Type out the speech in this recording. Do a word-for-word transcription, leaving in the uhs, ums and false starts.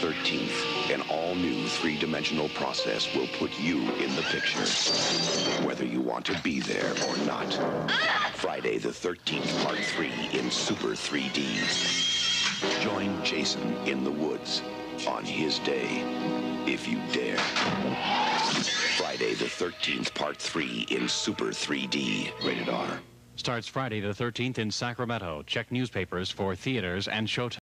thirteenth, an all-new three-dimensional process will put you in the picture, whether you want to be there or not. Friday the thirteenth, Part three in Super three D. Join Jason in the woods on his day, if you dare. Friday the thirteenth, Part three in Super three D. Rated R. Starts Friday the thirteenth in Sacramento. Check newspapers for theaters and Showtime.